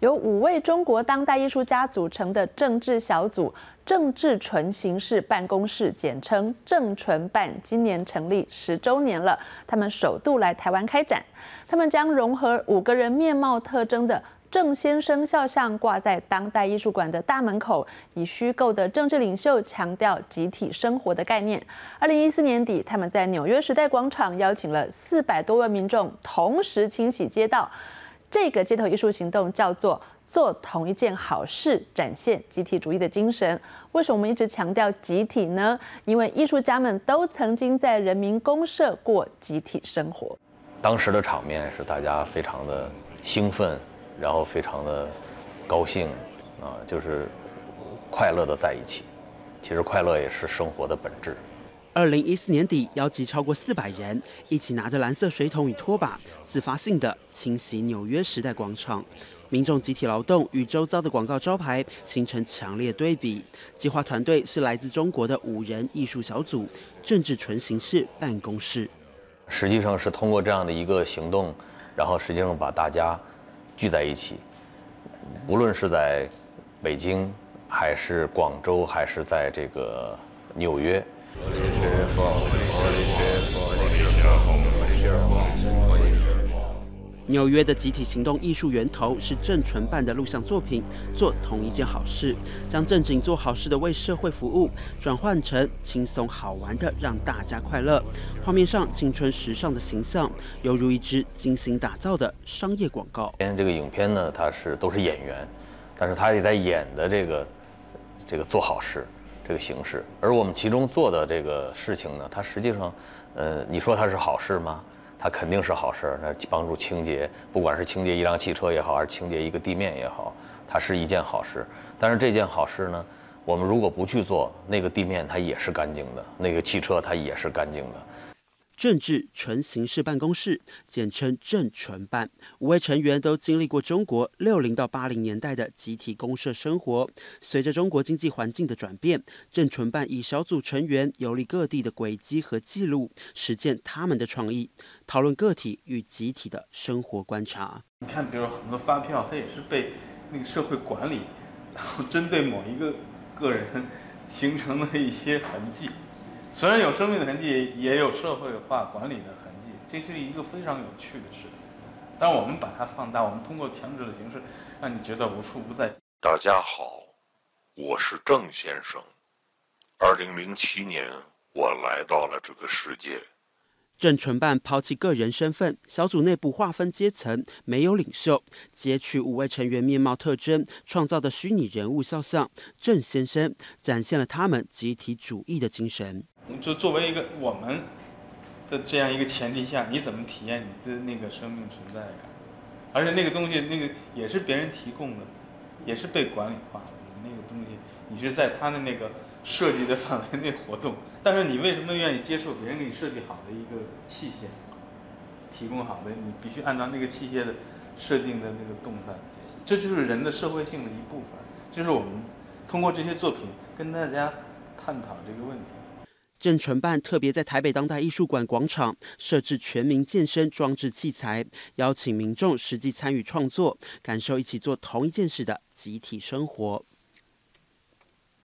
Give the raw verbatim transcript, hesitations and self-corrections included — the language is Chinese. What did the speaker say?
由五位中国当代艺术家组成的政治小组政治纯形式办公室，简称政纯办，今年成立十周年了。他们首度来台湾开展，他们将融合五个人面貌特征的郑先生肖像挂在当代艺术馆的大门口，以虚构的政治领袖强调集体生活的概念。二零一四年底，他们在纽约时代广场邀请了四百多位民众同时清洗街道。这个街头艺术行动叫做做同一件好事，展现集体主义的精神。为什么我们一直强调集体呢？因为艺术家们都曾经在人民公社过集体生活。 当时的场面是大家非常的兴奋，然后非常的高兴啊，就是快乐的在一起。其实快乐也是生活的本质。 二零一四年底，邀集超过四百人，一起拿着蓝色水桶与拖把，自发性的清洗纽约时代广场。民众集体劳动与周遭的广告招牌形成强烈对比。计划团队是来自中国的五人艺术小组政治纯形式办公室。 实际上是通过这样的一个行动，然后实际上把大家聚在一起，无论是在北京，还是广州，还是在这个纽约。 纽约的集体行动艺术源头是政纯办的录像作品《做同一件好事》，将正经做好事的为社会服务转换成轻松好玩的让大家快乐。画面上青春时尚的形象，犹如一支精心打造的商业广告。 这个影片呢，它是都是演员，但是他也在演的这个这个做好事。这个形式，而我们其中做的这个事情呢，它实际上，呃，你说它是好事吗？它肯定是好事，那帮助清洁，不管是清洁一辆汽车也好，还是清洁一个地面也好，它是一件好事。但是这件好事呢，我们如果不去做，那个地面它也是干净的，那个汽车它也是干净的。 政治纯形式办公室，简称政纯办，五位成员都经历过中国六零到八零年代的集体公社生活。随着中国经济环境的转变，政纯办以小组成员游历各地的轨迹和记录，实践他们的创意，讨论个体与集体的生活观察。 你看，比如很多发票，它也是被那个社会管理，然后针对某一个个人形成的一些痕迹。虽然有生命的痕迹，也有社会化管理的痕迹，这是一个非常有趣的事情。但我们把它放大，我们通过强制的形式，让你觉得无处不在。 大家好，我是郑先生。二零零七年，我来到了这个世界。 政纯办抛弃个人身份，小组内部划分阶层，没有领袖，截取五位成员面貌特征，创造的虚拟人物肖像郑先生，展现了他们集体主义的精神。 就作为一个我们的这样一个前提下，你怎么体验你的那个生命存在感？而且那个东西，那个也是别人提供的，也是被管理化的。那个东西，你是在他的那个设计的范围内活动，但是你为什么愿意接受别人给你设计好的一个器械，提供好的，你必须按照那个器械的设定的那个动态，这就是人的社会性的一部分。就是我们通过这些作品跟大家探讨这个问题。 政纯办特别在台北当代艺术馆广场设置全民健身装置器材，邀请民众实际参与创作，感受一起做同一件事的集体生活。